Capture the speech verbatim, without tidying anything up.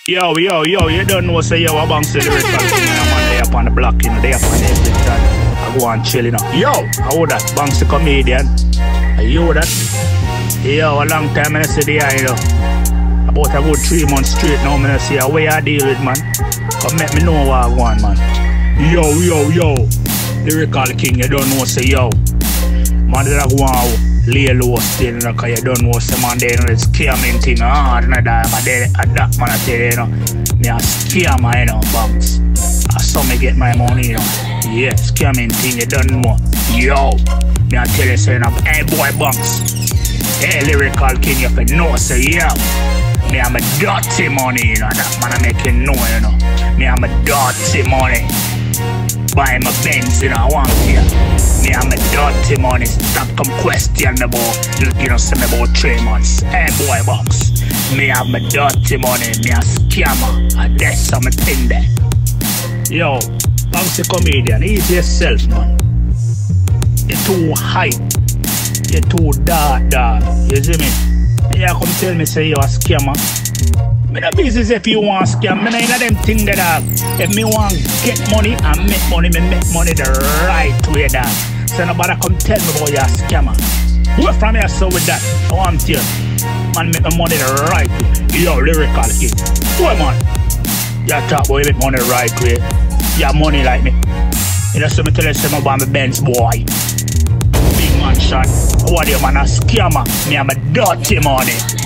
Yo, yo, yo, you don't know, say yo, a bounce Lyrical king, and a man there up on the block, you know, there up on the exit, I go and chill, you know. Yo, how that, bounce the comedian? Are you that? Yo, a long time I see the eye, you know. About a good three months straight now, I see a way I deal with, man. Come make me know what I want, man. Yo, yo, yo, Lyrical king, you don't know, say yo. Man, that I go on lay low still, you know, cause you don't know, say man, they know, it's scamming thing, ah, you know, that, but they, that man, I tell you, you know, me a scammer, you know, bounce. I saw me get my money, you know. Yeah, scamming thing, you don't know. Yo, me I tell you, say, you know, hey, boy, bounce. Hey, Lyrical king, you have to know, say, yo. Me I'm a dirty money, you know, that man I make you know, you know. Me I'm a dirty money. Buy my Benz, you know, I want you. Me I'm a dirty money. Stop come question me about, you know, say me about three months. Hey boy box. Me I'm a dirty money. Me a scammer. And that's some thing there. Yo, bouncy comedian, easy yourself, man. You're too high. You're too dark, dark. You see me? Yeah, come tell me say you're a scammer. Me the business if you want to scam. Me not in them thing that dog. If me want get money and make money, me make money the right way, dog. So nobody come tell me about you're a scammer. Who from here so with that? I want to tell you. Man make my money the right way. Yo, Lyrical king. Boy man. You talk about you make money the right way. You have money like me. You know so me tell you say me buy my Benz boy. Big man shot. What are you man a scammer? Me have a dirty money.